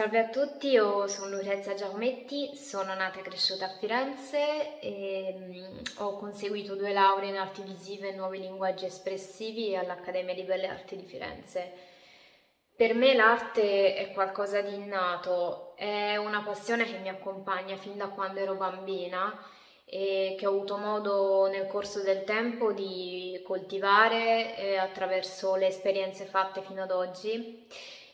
Salve a tutti, io sono Lucrezia Giacometti, sono nata e cresciuta a Firenze e ho conseguito 2 lauree in arti visive e nuovi linguaggi espressivi all'Accademia di Belle Arti di Firenze. Per me l'arte è qualcosa di innato, è una passione che mi accompagna fin da quando ero bambina e che ho avuto modo nel corso del tempo di coltivare attraverso le esperienze fatte fino ad oggi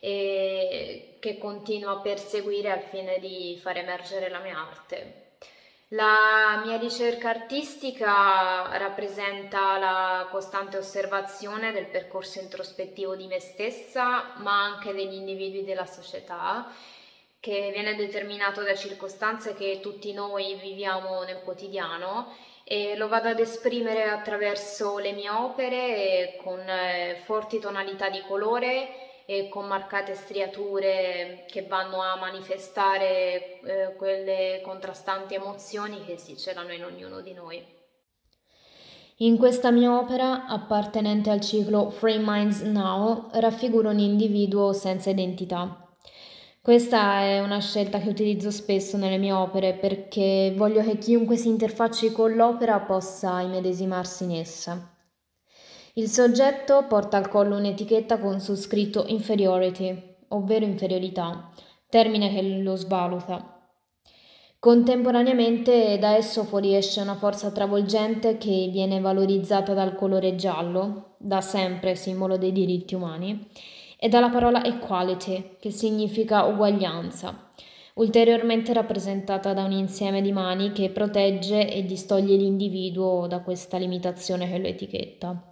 e che continuo a perseguire al fine di far emergere la mia arte. La mia ricerca artistica rappresenta la costante osservazione del percorso introspettivo di me stessa, ma anche degli individui della società, che viene determinato da circostanze che tutti noi viviamo nel quotidiano e lo vado ad esprimere attraverso le mie opere con forti tonalità di colore e con marcate striature che vanno a manifestare quelle contrastanti emozioni che si celano in ognuno di noi. In questa mia opera, appartenente al ciclo Free Minds Now, raffiguro un individuo senza identità. Questa è una scelta che utilizzo spesso nelle mie opere perché voglio che chiunque si interfacci con l'opera possa immedesimarsi in essa. Il soggetto porta al collo un'etichetta con su scritto inferiority, ovvero inferiorità, termine che lo svaluta. Contemporaneamente da esso fuoriesce una forza travolgente che viene valorizzata dal colore giallo, da sempre simbolo dei diritti umani, e dalla parola equality, che significa uguaglianza, ulteriormente rappresentata da un insieme di mani che protegge e distoglie l'individuo da questa limitazione che lo etichetta.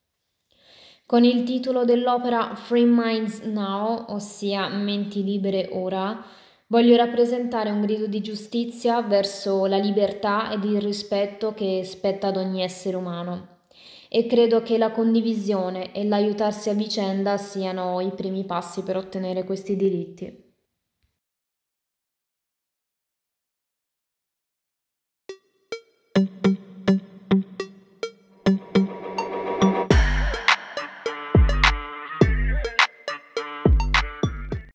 Con il titolo dell'opera Free Minds Now, ossia Menti libere ora, voglio rappresentare un grido di giustizia verso la libertà ed il rispetto che spetta ad ogni essere umano. E credo che la condivisione e l'aiutarsi a vicenda siano i primi passi per ottenere questi diritti.